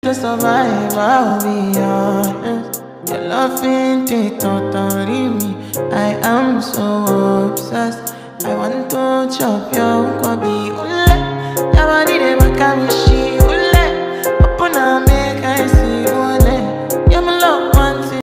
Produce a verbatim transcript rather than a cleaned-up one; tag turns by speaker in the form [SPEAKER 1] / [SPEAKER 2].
[SPEAKER 1] to survive, I'll be honest. Your love ain't it, totally me. I am so obsessed. I want to chop your kwabi. Ule, your body dey make me shake.